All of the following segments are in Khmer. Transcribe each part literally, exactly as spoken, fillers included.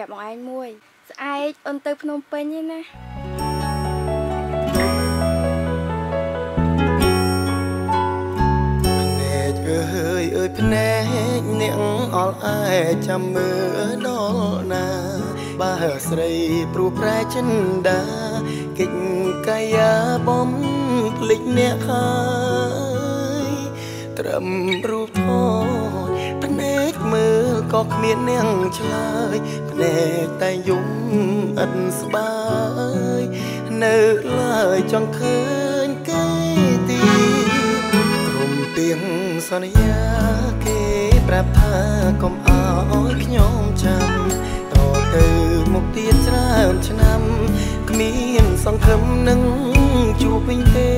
បងឯងមួយស្អែកអូនទៅភ្នំពេញឯណាភ្នែកអើយអើយភ្នែកនាងអល់អែចាំមើលដល់ណាបើស្រីព្រោះប្រែចិនដាកិច្ចកាយាបំភ្លេចអ្នកហើយត្រឹមរូបថតភ្នែកមើលក៏គ្មាននាងឆ្លើយភ្នែកតែយំឥតស្បើយនៅឡើយចង់ឃើញគេទីក្រុមទៀងសន្យាគេប្រាប់ថាកុំអោយខ្ញុំចាំតទៅមុខទៀតច្រើនឆ្នាំគ្មានសង្ឃឹមនឹងជួបវិញទេ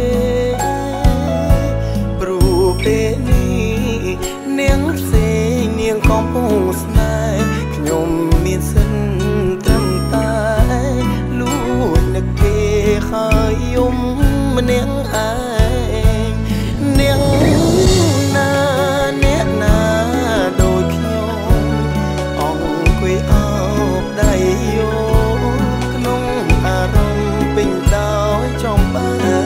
ព្រោះពេលនេះនាងផ្សេងនាងកំពុងស្នេហ៍ខ្ញុំមានសិនត្រឹមតែលួចនឹកគេហើយយំម្នាក់ឯងនាងណាអ្នកណាដូចខ្ញុំអង្គុយអោបដៃយោក្នុងអារម្មណ៍ពេញដោយចំបែ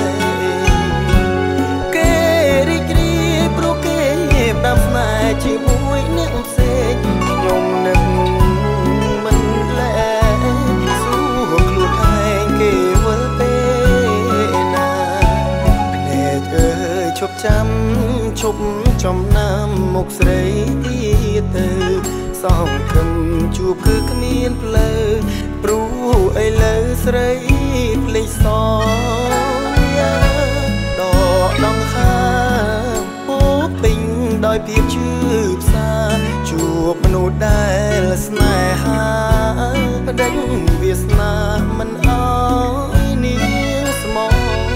គេរីករាយព្រោះគេដាំស្នេហ៍ជាមួយអ្នកផ្សេងខ្ញុំនឹកមិនលែសួរខ្លួនឯងគេវិលពេលណាភ្នែកអើយឈប់ចាំឈប់ចំណាំមុខស្រីទៀតទៅសង្ឃឹមជួបគឺគ្មានផ្លូវព្រោះឥឡូវស្រីភ្លេចសញ្ញាដកដង្ហើមពោពេញដោយភាពឈឺផ្សាជួបមនុស្សដែលស្នេហាបដិញវាសនាមិនអោយនាងស្មោះ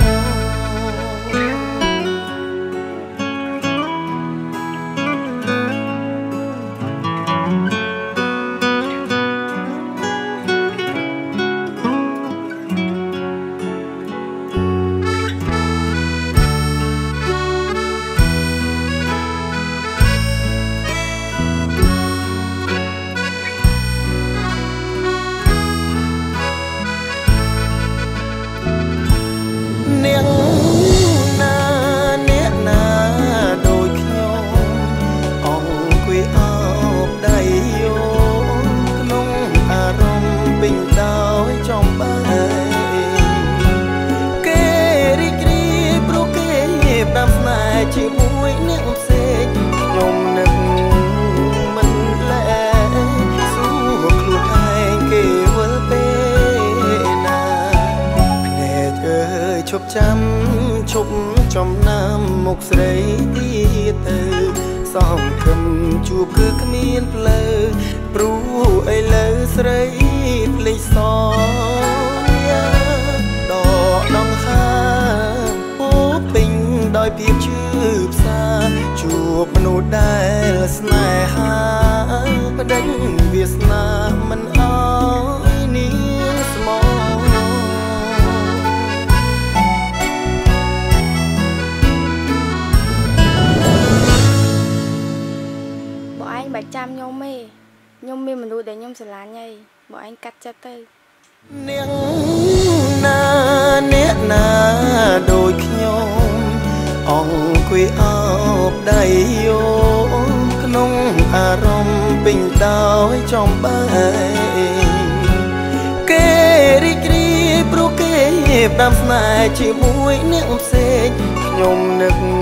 នាងណាអ្នកណាដូចខ្ញុំអង្គុយអោបដៃយោក្នុងអារម្មណ៍ពេញដោយចំបែគេរីករាយព្រោះគេដាំស្នេហ៍ជាមួយអ្នកផ្សេងខ្ញុំនឹកមិនលែសួរខ្លួនឯងគេវិលពេលណាភ្នែកអើយឈប់ចាំឈប់ចំណាំមុខស្រីទៀតទៅសង្ឃឹមជួបគឺគ្មានផ្លូវព្រោះឥឡូវស្រីភ្លេចសញ្ញាដកដង្ហើមពោពេញដោយភាពឈឺផ្សាជួបមនុស្សដែលស្នេហាបដិញវាសនាមិនអោយនាងស្មោះបាច់ចាំខ្ញុំទេខ្ញុំមានមនុស្សដែលខ្ញុំស្រឡាញ់ហើយបងឯងកាត់ចិត្តទៅនាងណាអ្នកណាដូចខ្ញុំអង្គុយអោបដៃយោក្នុងអារម្មណ៍ពេញដោយចំបែគេរីករាយព្រោះគេដាំស្នេហ៍ជាមួយអ្នកផ្សេងខ្ញុំនឹក